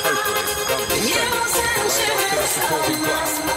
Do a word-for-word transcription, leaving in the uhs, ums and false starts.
hopefully, rather than spend it, they are still supporting club.